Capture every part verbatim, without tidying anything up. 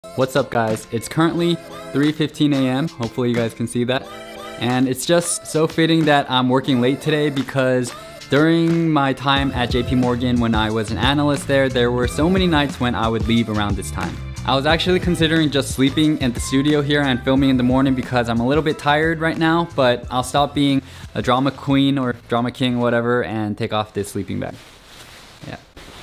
What's up guys, it's currently three fifteen a m hopefully you guys can see that, and it's just so fitting that I'm working late today because during my time at J P Morgan when I was an analyst there, there were so many nights when I would leave around this time. I was actually considering just sleeping at the studio here and filming in the morning because I'm a little bit tired right now, but I'll stop being a drama queen or drama king, whatever, and take off this sleeping bag. Yeah.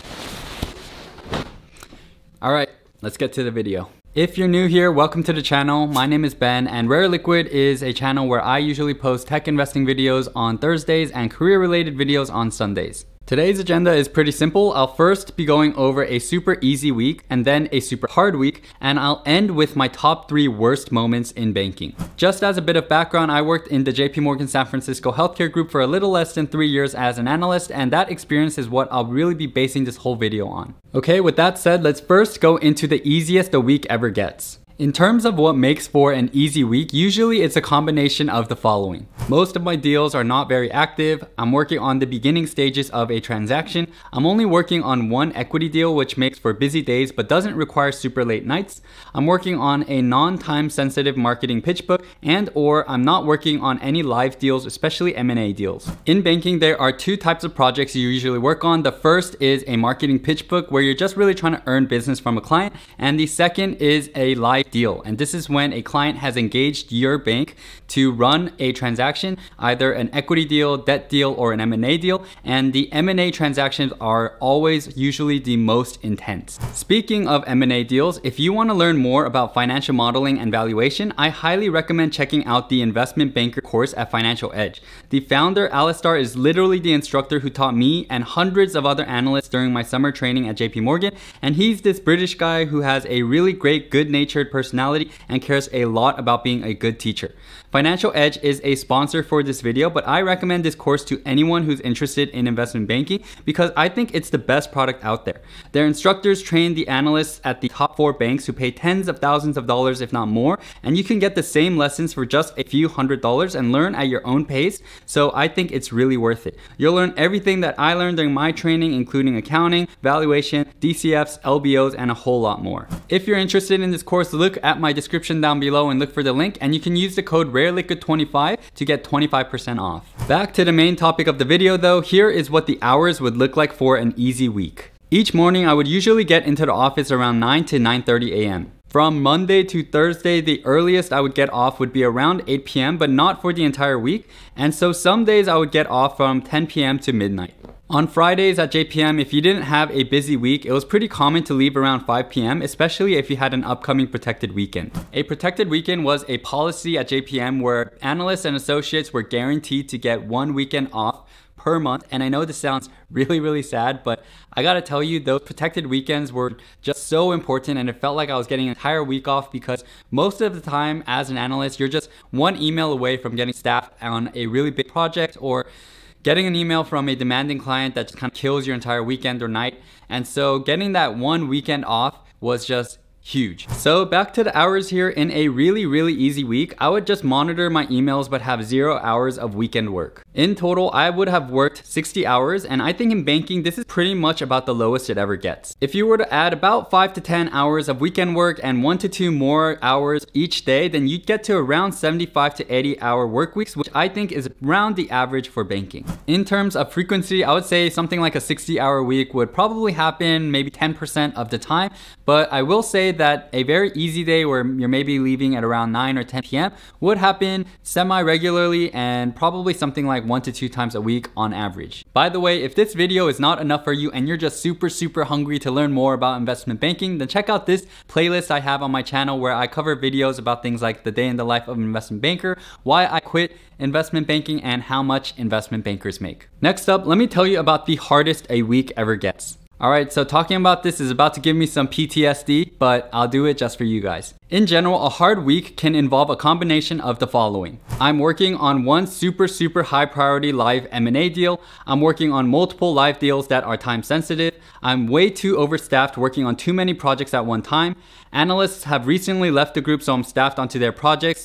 Alright, let's get to the video. If you're new here, welcome to the channel. My name is Ben, and Rare Liquid is a channel where I usually post tech investing videos on Thursdays and career related videos on Sundays. Today's agenda is pretty simple. I'll first be going over a super easy week and then a super hard week, and I'll end with my top three worst moments in banking. Just as a bit of background, I worked in the J P Morgan San Francisco healthcare group for a little less than three years as an analyst, and that experience is what I'll really be basing this whole video on. Okay, with that said, let's first go into the easiest a week ever gets. In terms of what makes for an easy week, usually it's a combination of the following. Most of my deals are not very active. I'm working on the beginning stages of a transaction. I'm only working on one equity deal, which makes for busy days but doesn't require super late nights. I'm working on a non-time sensitive marketing pitch book, and or I'm not working on any live deals, especially M and A deals. In banking, there are two types of projects you usually work on. The first is a marketing pitch book where you're just really trying to earn business from a client, and the second is a live deal, and this is when a client has engaged your bank to run a transaction, either an equity deal, debt deal, or an M and A deal, and the M and A transactions are always usually the most intense. Speaking of M and A deals, if you want to learn more about financial modeling and valuation, I highly recommend checking out the Investment Banker course at Financial Edge. The founder, Alistar, is literally the instructor who taught me and hundreds of other analysts during my summer training at J P Morgan, and he's this British guy who has a really great, good-natured personality and cares a lot about being a good teacher. Financial Edge is a sponsor for this video, but I recommend this course to anyone who's interested in investment banking because I think it's the best product out there. Their instructors train the analysts at the top four banks who pay tens of thousands of dollars, if not more, and you can get the same lessons for just a few hundred dollars and learn at your own pace, so I think it's really worth it. You'll learn everything that I learned during my training, including accounting, valuation, D C Fs, L B Os, and a whole lot more. If you're interested in this course, look at my description down below and look for the link, and you can use the code rare liquid twenty-five to get twenty-five percent off. Back to the main topic of the video though, here is what the hours would look like for an easy week. Each morning I would usually get into the office around nine to nine thirty a m From Monday to Thursday, the earliest I would get off would be around eight p m, but not for the entire week, and so some days I would get off from ten p m to midnight. On Fridays at J P M, if you didn't have a busy week, it was pretty common to leave around five p m, especially if you had an upcoming protected weekend. A protected weekend was a policy at J P M where analysts and associates were guaranteed to get one weekend off per month, and I know this sounds really really sad, but I gotta tell you, those protected weekends were just so important, and it felt like I was getting an entire week off because most of the time as an analyst, you're just one email away from getting staffed on a really big project or getting an email from a demanding client that just kind of kills your entire weekend or night. And so getting that one weekend off was just huge. So back to the hours here. In a really really easy week, I would just monitor my emails but have zero hours of weekend work. In total, I would have worked sixty hours, and I think in banking this is pretty much about the lowest it ever gets. If you were to add about five to ten hours of weekend work and one to two more hours each day, then you'd get to around seventy-five to eighty hour work weeks, which I think is around the average for banking. In terms of frequency, I would say something like a sixty hour week would probably happen maybe ten percent of the time, but I will say that a very easy day where you're maybe leaving at around nine or ten p m would happen semi-regularly and probably something like one to two times a week on average. By the way, if this video is not enough for you and you're just super super hungry to learn more about investment banking, then check out this playlist I have on my channel where I cover videos about things like the day in the life of an investment banker, why I quit investment banking, and how much investment bankers make. Next up, let me tell you about the hardest a week ever gets. Alright, so talking about this is about to give me some P T S D, but I'll do it just for you guys. In general, a hard week can involve a combination of the following. I'm working on one super super high priority live M and A deal. I'm working on multiple live deals that are time sensitive. I'm way too overstaffed working on too many projects at one time. Analysts have recently left the group, so I'm staffed onto their projects.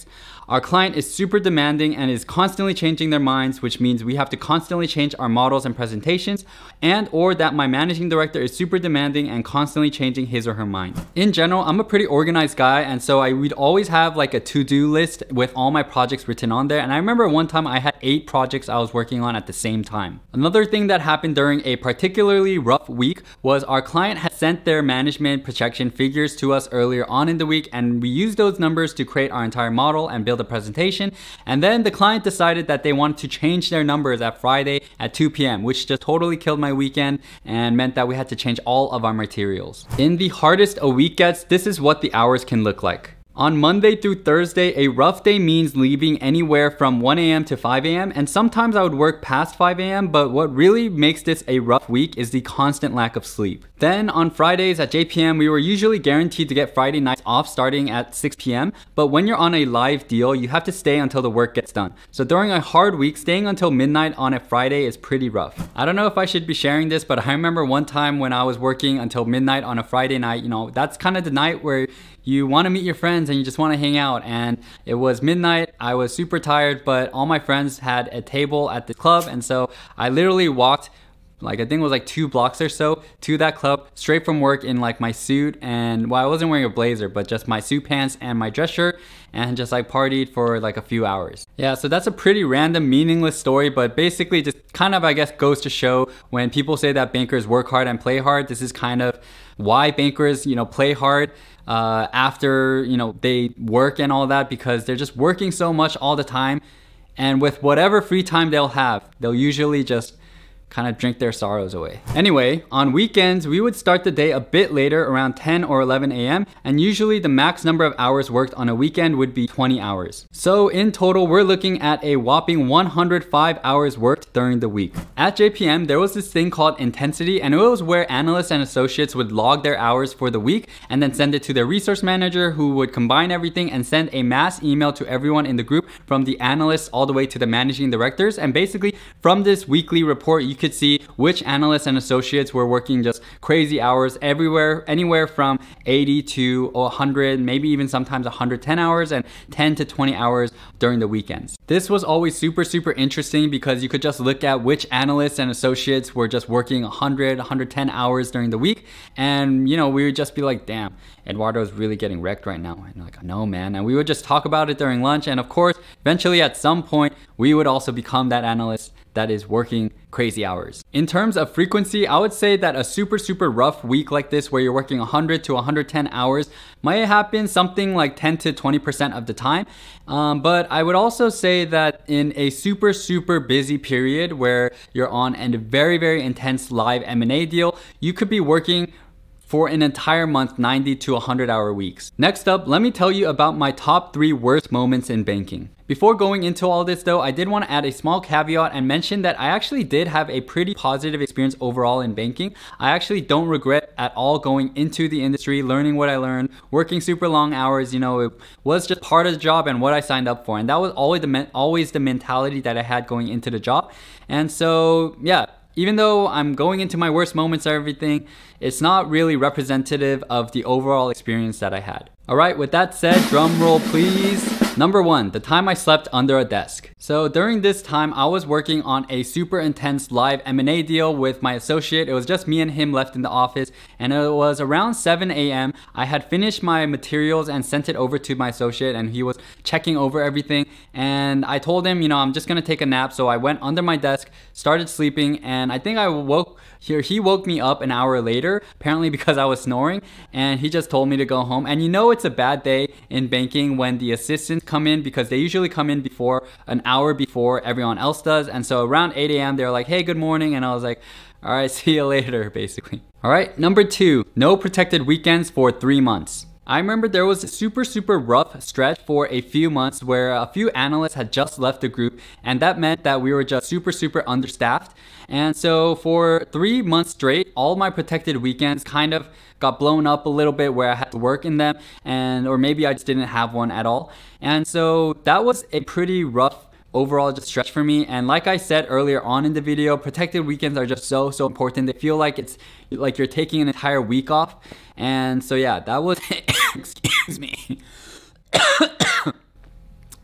Our client is super demanding and is constantly changing their minds, which means we have to constantly change our models and presentations, and or that my managing director is super demanding and constantly changing his or her mind. In general, I'm a pretty organized guy, and so I would always have like a to-do list with all my projects written on there. And I remember one time I had eight projects I was working on at the same time. Another thing that happened during a particularly rough week was our client had sent their management projection figures to us earlier on in the week, and we used those numbers to create our entire model and build a presentation. And then the client decided that they wanted to change their numbers at Friday at two p m, which just totally killed my weekend and meant that we had to change all of our materials. In the hardest a week gets, this is what the hours can look like. On Monday through Thursday, a rough day means leaving anywhere from one a m to five a m and sometimes I would work past five a m, but what really makes this a rough week is the constant lack of sleep. Then on Fridays at J P M, we were usually guaranteed to get Friday nights off starting at six p m, but when you're on a live deal, you have to stay until the work gets done. So during a hard week, staying until midnight on a Friday is pretty rough. I don't know if I should be sharing this, but I remember one time when I was working until midnight on a Friday night, you know, that's kind of the night where you want to meet your friends and you just want to hang out, and it was midnight. I was super tired, but all my friends had a table at the club, and so I literally walked like I think it was like two blocks or so to that club straight from work in like my suit, and well, I wasn't wearing a blazer, but just my suit pants and my dress shirt, and just like partied for like a few hours. Yeah, so that's a pretty random, meaningless story, but basically just kind of, I guess, goes to show when people say that bankers work hard and play hard, this is kind of why bankers, you know, play hard uh, after, you know, they work and all that, because they're just working so much all the time. And with whatever free time they'll have, they'll usually just kind of drink their sorrows away. Anyway, on weekends, we would start the day a bit later, around ten or eleven a m, and usually the max number of hours worked on a weekend would be twenty hours. So in total, we're looking at a whopping one hundred five hours worked during the week. At J P M, there was this thing called intensity, and it was where analysts and associates would log their hours for the week and then send it to their resource manager, who would combine everything and send a mass email to everyone in the group, from the analysts all the way to the managing directors. And basically from this weekly report, you could see which analysts and associates were working just crazy hours everywhere, anywhere from eighty to one hundred, maybe even sometimes one hundred ten hours, and ten to twenty hours during the weekends. This was always super, super interesting because you could just look at which analysts and associates were just working one hundred, one hundred ten hours during the week. And, you know, we would just be like, damn, Eduardo's really getting wrecked right now. And like, no, man. And we would just talk about it during lunch. And of course, eventually at some point, we would also become that analyst that is working crazy hours. In terms of frequency, I would say that a super, super rough week like this, where you're working one hundred to one hundred ten hours, might happen something like ten to twenty percent of the time. Um, but I would also say that in a super, super busy period where you're on a very, very intense live M and A deal, you could be working for an entire month, ninety to one hundred hour weeks. Next up, let me tell you about my top three worst moments in banking. Before going into all this though, I did want to add a small caveat and mention that I actually did have a pretty positive experience overall in banking. I actually don't regret at all going into the industry, learning what I learned, working super long hours. You know, it was just part of the job and what I signed up for. And that was always the, always the mentality that I had going into the job. And so, yeah. Even though I'm going into my worst moments and everything, it's not really representative of the overall experience that I had. All right, with that said, drum roll please. Number one, the time I slept under a desk. So during this time, I was working on a super intense live M and A deal with my associate. It was just me and him left in the office, and it was around seven a m I had finished my materials and sent it over to my associate, and he was checking over everything. And I told him, you know, I'm just gonna take a nap. So I went under my desk, started sleeping, and I think I woke here. He woke me up an hour later, apparently because I was snoring, and he just told me to go home. And you know, it's a bad day in banking when the assistants come in, because they usually come in before an hour before everyone else does. And so around eight a m they're like, hey, good morning. And I was like, all right, see you later, basically. All right, number two, no protected weekends for three months. I remember there was a super, super rough stretch for a few months where a few analysts had just left the group, and that meant that we were just super, super understaffed. And so for three months straight, all my protected weekends kind of got blown up a little bit, where I had to work in them, and or maybe I just didn't have one at all. And so that was a pretty rough overall just stretch for me. And like I said earlier on in the video, protected weekends are just so, so important. They feel like it's like you're taking an entire week off. And so yeah, that was, excuse me.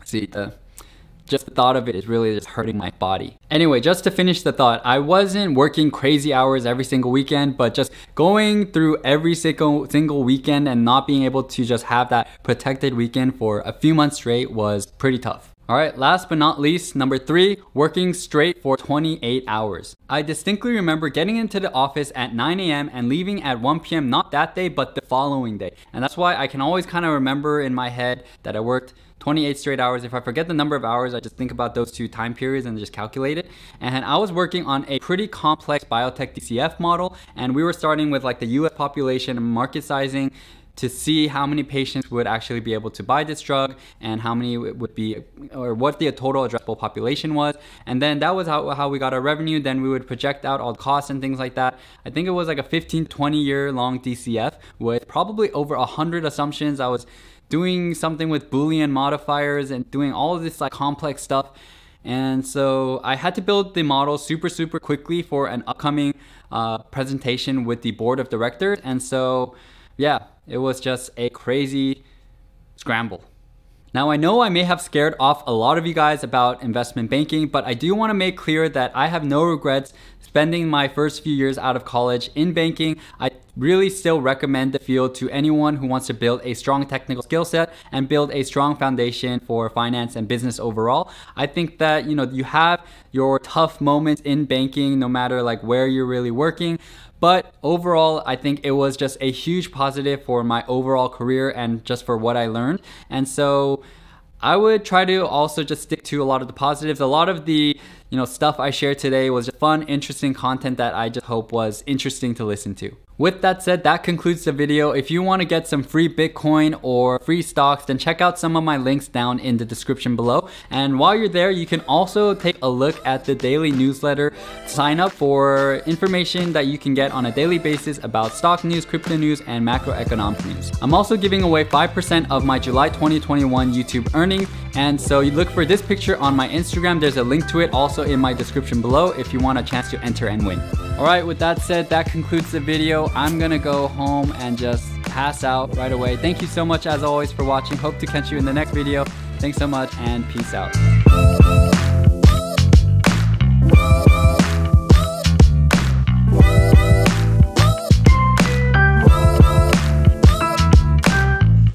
See, the, just the thought of it is really just hurting my body. Anyway, just to finish the thought, I wasn't working crazy hours every single weekend, but just going through every single, single weekend and not being able to just have that protected weekend for a few months straight was pretty tough. All right, last but not least, number three, working straight for twenty-eight hours. I distinctly remember getting into the office at nine A M and leaving at one P M, not that day, but the following day. And that's why I can always kind of remember in my head that I worked twenty-eight straight hours. If I forget the number of hours, I just think about those two time periods and just calculate it. And I was working on a pretty complex biotech D C F model, and we were starting with like the U S population and market sizing to see how many patients would actually be able to buy this drug and how many would be, or what the total addressable population was. And then that was how, how we got our revenue. Then we would project out all the costs and things like that. I think it was like a fifteen, twenty year long D C F with probably over a hundred assumptions. I was doing something with Boolean modifiers and doing all of this like complex stuff. And so I had to build the model super, super quickly for an upcoming uh, presentation with the board of directors. And so, yeah, it was just a crazy scramble. Now, I know I may have scared off a lot of you guys about investment banking, but I do want to make clear that I have no regrets spending my first few years out of college in banking. I really still recommend the field to anyone who wants to build a strong technical skill set and build a strong foundation for finance and business overall. I think that, you know, you have your tough moments in banking no matter like where you're really working. But overall, I think it was just a huge positive for my overall career and just for what I learned. And so I would try to also just stick to a lot of the positives. A lot of the, you know, stuff I shared today was just fun, interesting content that I just hope was interesting to listen to. With that said, that concludes the video. If you want to get some free Bitcoin or free stocks, then check out some of my links down in the description below. And while you're there, you can also take a look at the daily newsletter. Sign up for information that you can get on a daily basis about stock news, crypto news, and macroeconomic news. I'm also giving away five percent of my July twenty twenty-one YouTube earnings. And so you look for this picture on my Instagram. There's a link to it also in my description below if you want a chance to enter and win. All right, with that said, that concludes the video. I'm gonna go home and just pass out right away. Thank you so much as always for watching. Hope to catch you in the next video. Thanks so much and peace out.